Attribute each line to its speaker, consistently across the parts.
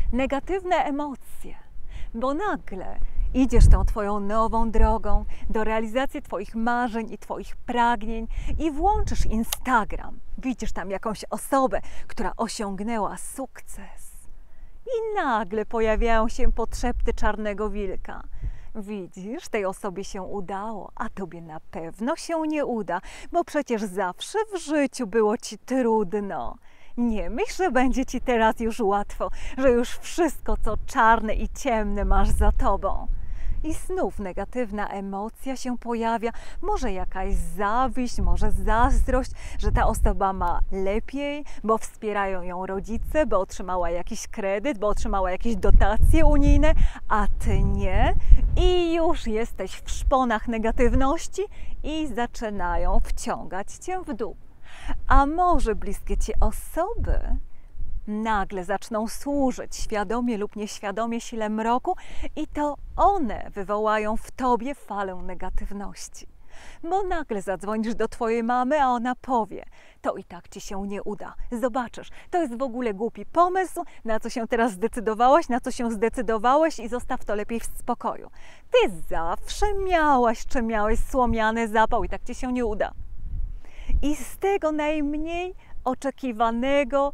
Speaker 1: negatywne emocje, bo nagle idziesz tą Twoją nową drogą do realizacji Twoich marzeń i Twoich pragnień i włączysz Instagram. Widzisz tam jakąś osobę, która osiągnęła sukces. I nagle pojawiają się podszepty czarnego wilka. Widzisz, tej osobie się udało, a Tobie na pewno się nie uda, bo przecież zawsze w życiu było Ci trudno. Nie myśl, że będzie Ci teraz już łatwo, że już wszystko, co czarne i ciemne, masz za Tobą. I znów negatywna emocja się pojawia, może jakaś zawiść, może zazdrość, że ta osoba ma lepiej, bo wspierają ją rodzice, bo otrzymała jakiś kredyt, bo otrzymała jakieś dotacje unijne, a Ty nie. I już jesteś w szponach negatywności i zaczynają wciągać Cię w dół. A może bliskie Ci osoby nagle zaczną służyć świadomie lub nieświadomie sile mroku i to one wywołają w Tobie falę negatywności. Bo nagle zadzwonisz do Twojej mamy, a ona powie: to i tak Ci się nie uda. Zobaczysz, to jest w ogóle głupi pomysł, na co się teraz zdecydowałaś, na co się zdecydowałeś i zostaw to lepiej w spokoju. Ty zawsze miałaś czy miałeś słomiany zapał i tak Ci się nie uda. I z tego najmniej oczekiwanego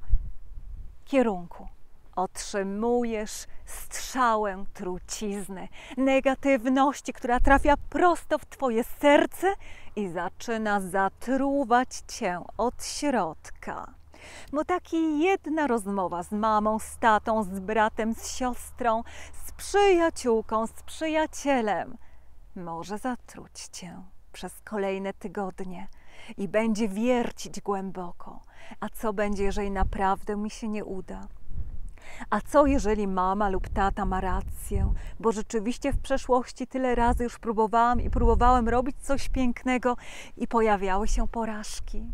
Speaker 1: kierunku otrzymujesz strzałę trucizny, negatywności, która trafia prosto w Twoje serce i zaczyna zatruwać Cię od środka. Bo taki jedna rozmowa z mamą, z tatą, z bratem, z siostrą, z przyjaciółką, z przyjacielem może zatruć Cię przez kolejne tygodnie i będzie wiercić głęboko. A co będzie, jeżeli naprawdę mi się nie uda? A co, jeżeli mama lub tata ma rację? Bo rzeczywiście w przeszłości tyle razy już próbowałam i próbowałem robić coś pięknego i pojawiały się porażki.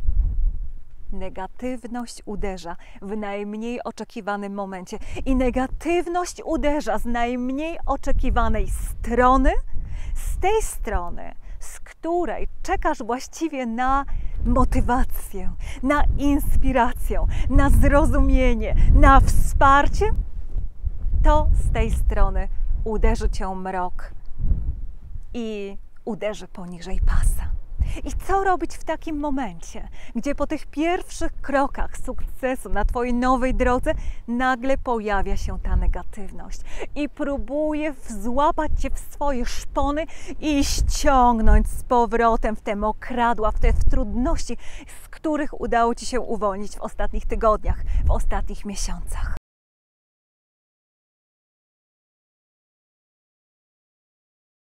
Speaker 1: Negatywność uderza w najmniej oczekiwanym momencie i negatywność uderza z najmniej oczekiwanej strony, z tej strony, z której czekasz właściwie na motywację, na inspirację, na zrozumienie, na wsparcie, to z tej strony uderzy Cię mrok i uderzy poniżej pasa. I co robić w takim momencie, gdzie po tych pierwszych krokach sukcesu na Twojej nowej drodze nagle pojawia się ta negatywność i próbuje złapać Cię w swoje szpony i ściągnąć z powrotem w te mokradła, w te trudności, z których udało Ci się uwolnić w ostatnich tygodniach, w ostatnich miesiącach.